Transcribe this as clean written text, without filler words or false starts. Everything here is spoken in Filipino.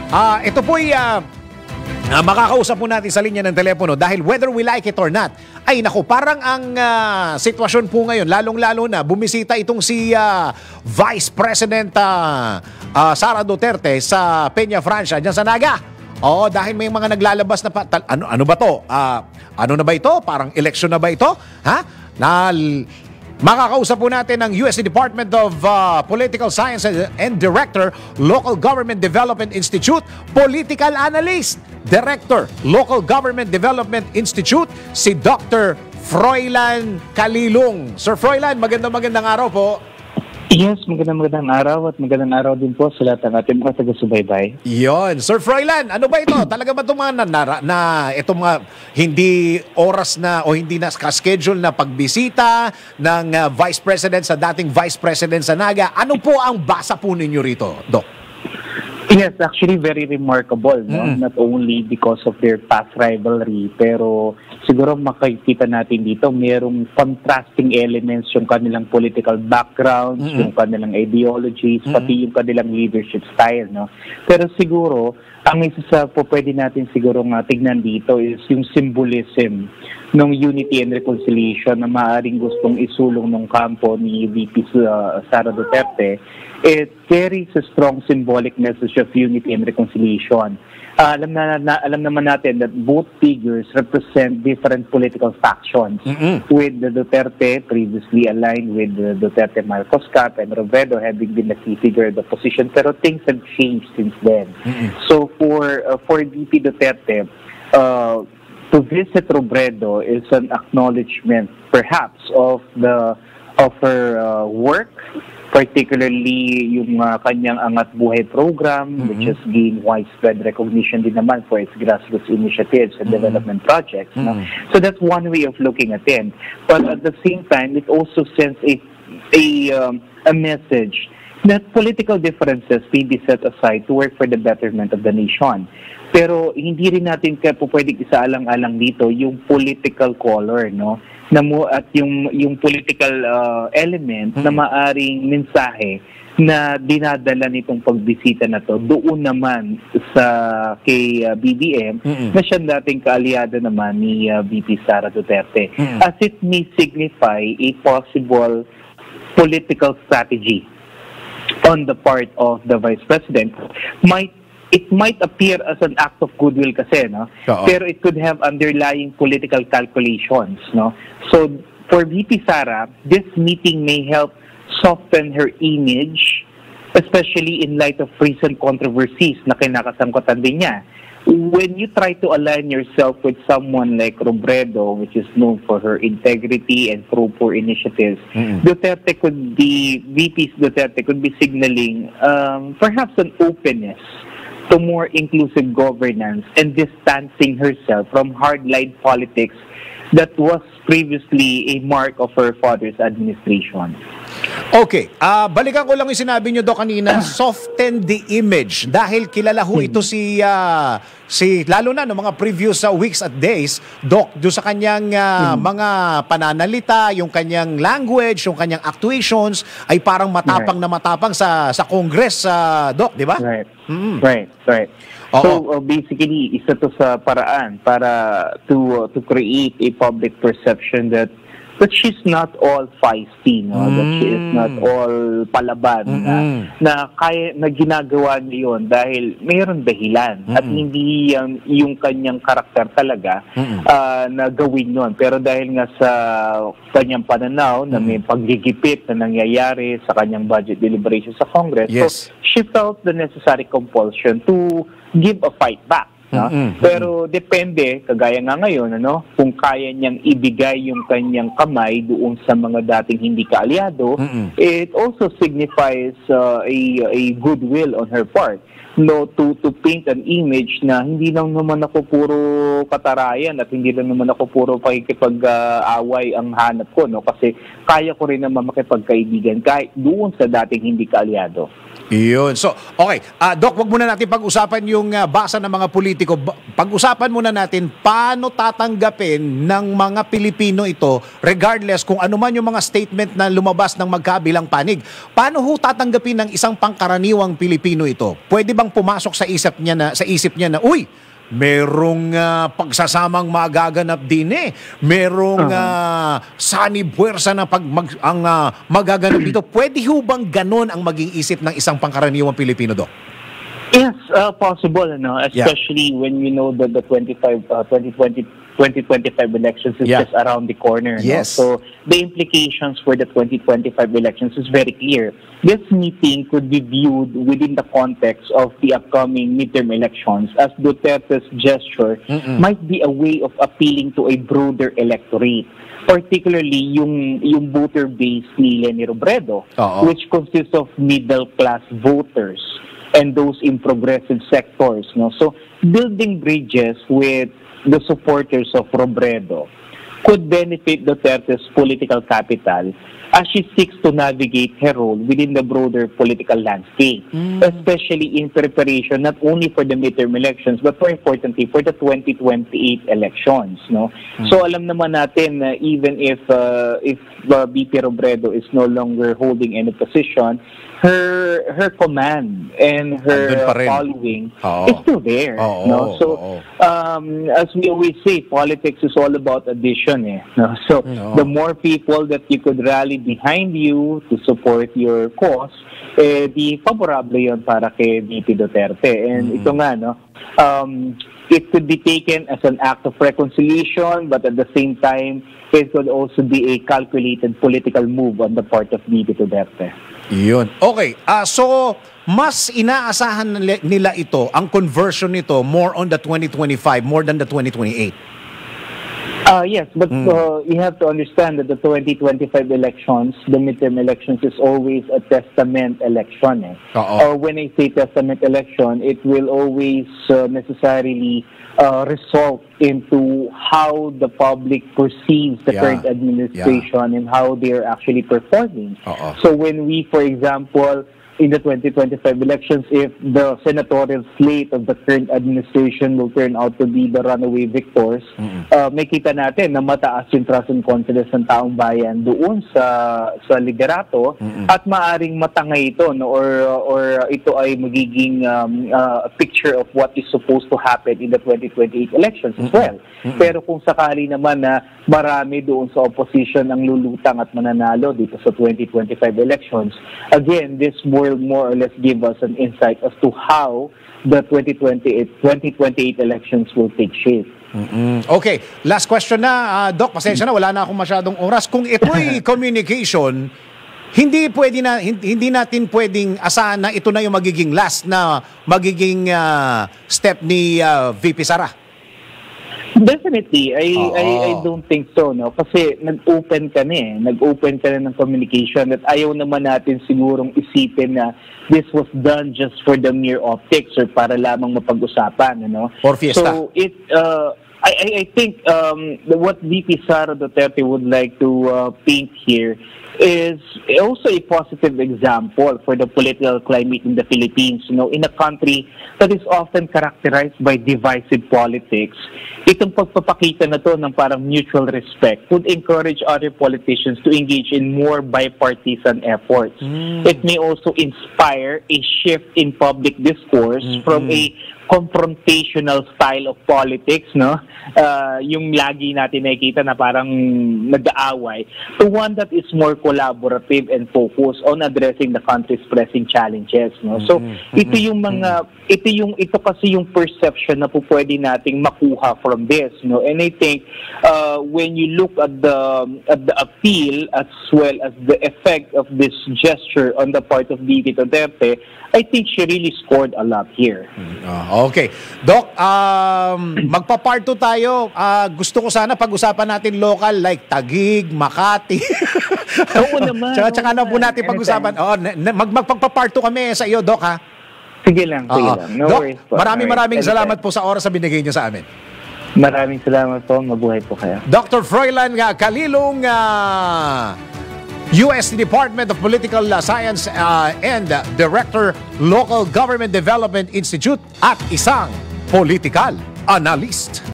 Ito po'y makakausap po natin sa linya ng telepono dahil whether we like it or not, ay naku, parang ang sitwasyon po ngayon, lalong-lalo na bumisita itong si Vice President Sara Duterte sa Peña, Francia, dyan sa Naga. Oo, dahil may mga naglalabas na ano ba to? Ano na ba ito? Parang election na ba ito? Ha? Makakausap po natin ang USC Department of Political Science and Director, Local Government Development Institute, Political Analyst, Director, Local Government Development Institute, si Dr. Froilan Calilong. Sir Froilan, magandang araw po. Yes, magandang araw at magandang araw din po sa lahat ng ating mga taga-subaybay. Yon, Sir Froilan, ano ba ito? Talaga ba itong mga itong mga hindi oras na o hindi na schedule na pagbisita ng Vice President sa dating Vice President sa Naga? Ano po ang basa po ninyo rito, Doc? Yes, actually very remarkable, no? Not only because of their past rivalry, pero siguro makikita natin dito mayroong contrasting elements yung kanilang political backgrounds, yung kanilang ideologies, pati yung kanilang leadership style, no? Pero siguro, ang isa sa pwede natin siguro tignan dito is yung symbolism ng unity and reconciliation na maaaring gustong isulong ng kampo ni VP Sara Duterte. It carries a strong symbolic message of unity and reconciliation. Alam naman natin that both figures represent different political factions. With the Duterte previously aligned with the Duterte Marcos camp and Robredo having been a key figure in the opposition, pero things have changed since then. So for VP Duterte, to visit Robredo is an acknowledgement perhaps of her work, particularly yung kanyang Angat Buhay program, which has gained widespread recognition din naman for its grassroots initiatives and development projects. No? So that's one way of looking at it. But at the same time, it also sends a message that political differences may be set aside to work for the betterment of the nation. Pero hindi rin natin pwedeng isaalang-alang dito yung political color, no? At yung political element na maaring mensahe na dinadala nitong pagbisita na to doon naman kay BBM na siya dating kaalyado naman ni VP Sara Duterte. As it may signify a possible political strategy on the part of the Vice President. It might appear as an act of goodwill kasi, no? Pero it could have underlying political calculations, no? So, for VP Sara, this meeting may help soften her image, especially in light of recent controversies na kinakasangkutan din niya. When you try to align yourself with someone like Robredo, which is known for her integrity and pro-poor initiatives, VP Duterte could be signaling perhaps an openness to more inclusive governance and distancing herself from hardline politics that was previously a mark of her father's administration. Okay, balikan ko lang yung sinabi nyo, Doc, kanina, soften the image. Dahil kilala ho ito si lalo na no mga previous weeks at days, Doc, doon sa kanyang mga pananalita, yung kanyang language, yung kanyang actuations, ay parang matapang na matapang sa Congress, Doc, di ba? Right. So basically, isa to sa paraan para to create a public perception that she's not all feisty, no? That she is not all palaban, na ginagawa niya yun dahil mayroon dahilan at hindi yung kanyang karakter talaga na gawin yun. Pero dahil nga sa kanyang pananaw na may paggigipit na nangyayari sa kanyang budget deliberation sa Congress, so she felt the necessary compulsion to give a fight back. Pero depende, kagaya nga ngayon, kung kaya niyang ibigay yung kanyang kamay doon sa mga dating hindi kaalyado, it also signifies a goodwill on her part. To paint an image na hindi lang naman ako puro katarayan at hindi lang naman ako puro pakikipag-away ang hanap ko, no? Kasi kaya ko rin naman makipagkaibigan kahit doon sa dating hindi kaalyado. Iyon. So, okay. Doc, wag muna natin pag-usapan yung basa ng mga politiko. Pag-usapan muna natin paano tatanggapin ng mga Pilipino ito regardless kung ano man yung mga statement na lumabas ng magkabilang panig. Paano ho tatanggapin ng isang pangkaraniwang Pilipino ito? Pwede bang pumasok sa isip niya na, uy, merong pagsasamang magaganap din merong sanibuwersa na magaganap dito. Pwede ho bang ganon ang maging isip ng isang pangkaraniwang Pilipino, Doc? Yes, possible, especially when we know that the 2025 elections is just around the corner. Yes. So the implications for the 2025 elections is very clear. This meeting could be viewed within the context of the upcoming midterm elections as Duterte's gesture might be a way of appealing to a broader electorate, particularly yung voter base ni Leni Robredo, which consists of middle-class voters and those in progressive sectors. So building bridges with the supporters of Robredo could benefit Duterte's political capital as she seeks to navigate her role within the broader political landscape, especially in preparation not only for the midterm elections but more importantly for the 2028 elections. So alam naman natin na even if VP Robredo is no longer holding any position, her command and her following is still there. So as we always say, politics is all about addition. So the more people that you could rally behind you to support your cause, di favorable yun para kay VP Duterte. And ito nga, it could be taken as an act of reconciliation, but at the same time, it could also be a calculated political move on the part of VP Duterte. Yun. Okay. So, mas inaasahan nila ito, ang conversion nito, more on the 2025, more than the 2028. Yes, but you have to understand that the 2025 elections, the midterm elections, is always a testament election. Or when I say testament election, it will always necessarily result into how the public perceives the current administration and how they're actually performing. So when we, for example, in the 2025 elections, if the senatorial slate of the current administration will turn out to be the runaway victors, may kita natin na mataas yung trust and confidence ng taong bayan doon sa liderato at maaring matangay ito, or ito ay magiging a picture of what is supposed to happen in the 2028 elections as well. Pero kung sakali naman na marami doon sa opposition ang lulutang at mananalo dito sa 2025 elections, again, this will more or less give us an insight as to how the 2028 elections will take shape. Okay, last question na, Doc, pasensya na, wala na akong masyadong oras. Kung ito'y communication, hindi natin pwedeng asahan na ito na yung magiging last na magiging step ni VP Sara. Definitely. I don't think so, kasi nag-open ka na ng communication at ayaw naman natin sigurong isipin na this was done just for the mere optics or para lamang mapag-usapan, Or fiesta. So I think what VP Sara Duterte would like to paint here is also a positive example for the political climate in the Philippines. In a country that is often characterized by divisive politics, itong pagpapakita na to ng parang mutual respect would encourage other politicians to engage in more bipartisan efforts. It may also inspire a shift in public discourse from a confrontational style of politics, yung lagi natin nakikita na parang nag-aaway, to one that is more collaborative and focused on addressing the country's pressing challenges. So ito kasi yung perception na po pwede nating makuha from this. And I think when you look at the appeal as well as the effect of this gesture on the part of VP Duterte, I think she really scored a lot here. Okay. Doc, magpa-part 2 tayo. Gusto ko sana pag-usapan natin local like Taguig, Makati. Oo naman. Tsaka na po natin pag-usapan. Magpapa-part 2 kami sa iyo, Doc, ha? Sige lang. No Doc, worries po. maraming salamat po sa oras na binigay niyo sa amin. Maraming salamat po. Mabuhay po kayo. Dr. Froilan Calilong, UST Department of Political Science and Director, Local Government Development Institute at isang political analyst.